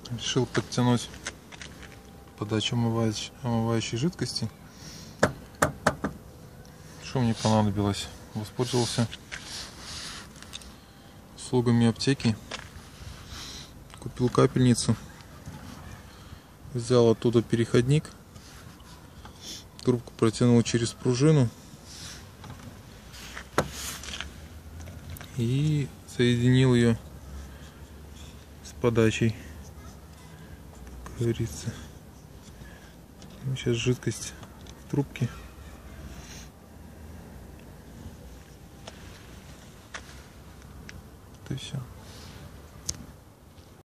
Решил подтянуть подачу омывающей жидкости. Что мне понадобилось? Воспользовался услугами аптеки. Купил капельницу. Взял оттуда переходник. Трубку протянул через пружину. И соединил ее с подачей. Как говорится. Сейчас жидкость в трубке. Вот и все.